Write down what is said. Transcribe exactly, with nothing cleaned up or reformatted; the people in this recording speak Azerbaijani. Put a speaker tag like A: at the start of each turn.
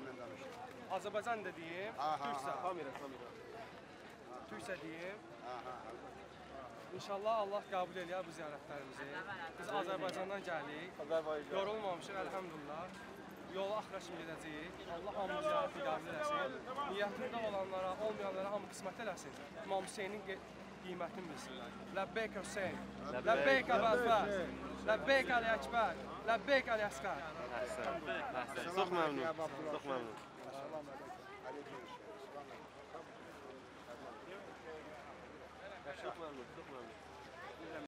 A: Məndən danış.
B: Azərbaycan da deyim, Türksə.
C: Kamera, kamera.
B: Türksə deyim.
A: Aha.
B: İnşallah Allah qəbul eləyər bu ziyarətlərimizi. Biz Azərbaycandan gəlirik.
C: Azərbaycan.
B: Yorulmamışıq, əlhəmdülillah. Yolu axıra kimi gedəcəyik. Allah hamı ziyarəti qəbul eləsin. Niyyətində olanlara, olmayanlara hamı qismət eləsin. İmam Hüseynin qiymətini bilsinlər. Ləbbeyk Hüseyn. Ləbbeyk Əbəfər. Ləbbeyk Əli Əkbər. Ləbbeyk Əli Əsqər.
C: Əhsən. Əhsən. Çox məmnun. Çox məmnun.
A: Salam əleykum.
C: Çok memnun, çok memnun.